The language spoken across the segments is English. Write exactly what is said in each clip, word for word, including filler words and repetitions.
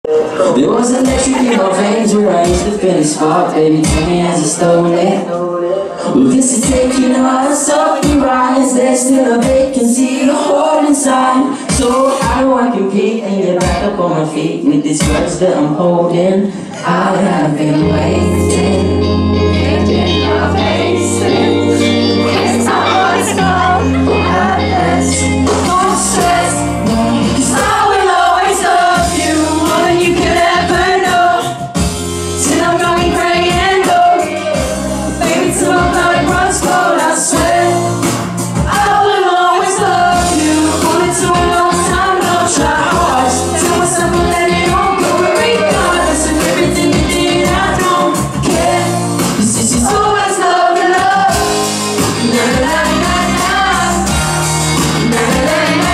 There was electric in my veins where I used to feel a spark. Baby, tell me has it stolen it? Well, this is taking on something rise. There's still a vacancy to hold inside. So how do I compete and get back up on my feet with this grudge that I'm holding? I have been waiting, thinking of hasting. It's not what's gone, not less. Don't stress, cause I will always love you more than you could ever know. Till I'm going gray and old, baby, till my blood runs cold, I swear. I will always love you, hold it to a long time, don't try hard. Tell myself I'm letting all go, regardless of everything you did, I don't care. Cause this is always love and love. Na na na na na na na na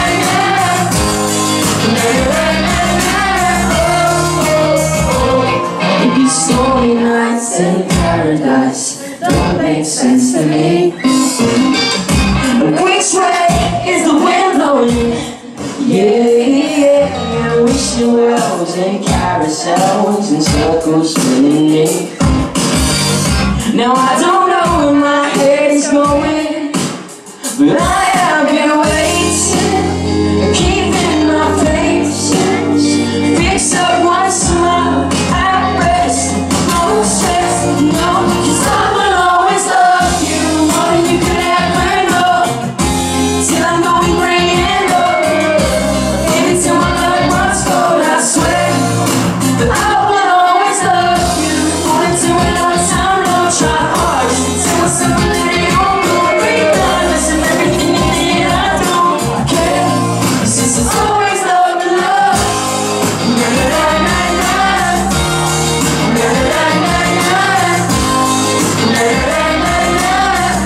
na na na na. Oh, oh, oh. These stormy nights in paradise don't make sense to me. Which way is the wind blowing? Yeah, yeah, yeah. Wishing wells and carousels and circles spinning me. Now I don't know where my head is going, but I have been waiting, keeping my patience. Fix up one smile at rest, no stress, no. Cause I will always love you more than you could ever know. Till I'm going gray and old, baby, till my blood runs cold, I swear. But I will always love you, hold it to a long time, don't try hard. Tell myself I'm letting all go, regardless of everything you did, I don't care. Cause this is always love and love. Na na na na na na na na na na na na na.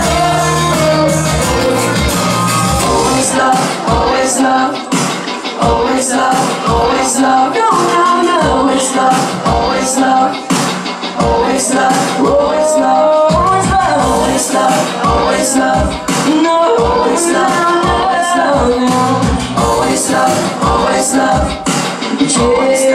Always love, always love, always love, always love. No, no, no. Always love, always love, always love, always love, always love, always love, always love. No, always love, always love, no. Always love, always love, always